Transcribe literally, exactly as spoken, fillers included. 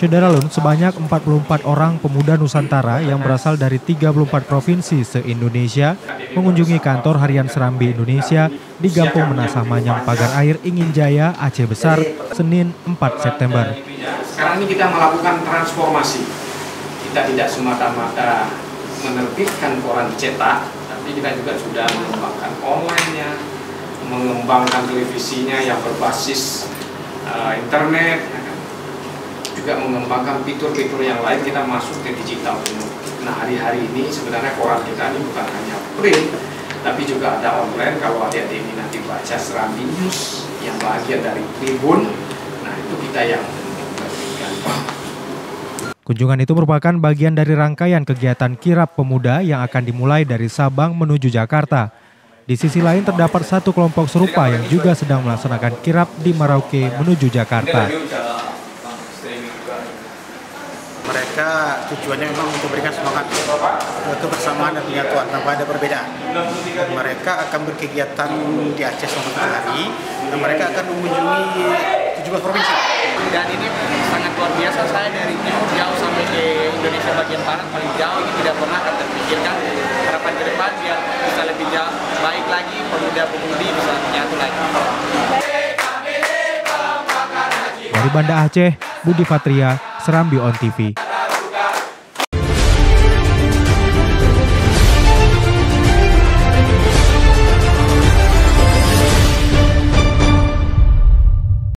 Syederalun, sebanyak empat puluh empat orang pemuda Nusantara yang berasal dari tiga puluh empat provinsi se-Indonesia mengunjungi kantor Harian Serambi Indonesia di Gampung Menasah Manyang Pagar Air, Ingin Jaya, Aceh Besar, Senin empat September. Sekarang ini kita melakukan transformasi. Kita tidak semata-mata menerbitkan koran cetak, tapi kita juga sudah mengembangkan online-nya, mengembangkan televisinya yang berbasis uh, internet, juga mengembangkan fitur-fitur yang lain. Kita masuk ke digital penuh. Nah, hari-hari ini sebenarnya koran kita ini bukan hanya print, tapi juga ada online. Kalau adik-adik ini nanti baca Serambi News yang bagian dari Tribun, nah itu kita yang menerbitkan. Kunjungan itu merupakan bagian dari rangkaian kegiatan kirap pemuda yang akan dimulai dari Sabang menuju Jakarta. Di sisi lain terdapat satu kelompok serupa yang juga sedang melaksanakan kirap di Merauke menuju Jakarta. Mereka tujuannya memang untuk memberikan semangat kebersamaan dan penyatuan tanpa ada perbedaan. Mereka akan berkegiatan di Aceh selama tiga hari dan mereka akan mengunjungi tujuh belas provinsi. Dan ini sangat luar biasa, saya dari timur jauh sampai ke Indonesia bagian barat paling jauh, ini tidak pernah akan terpikirkan. Harapan ke depan biar bisa lebih jauh, baik lagi, pemuda-pemudi bisa menyatu lagi. Dari Banda Aceh, Budi Fatria, Serambi On T V.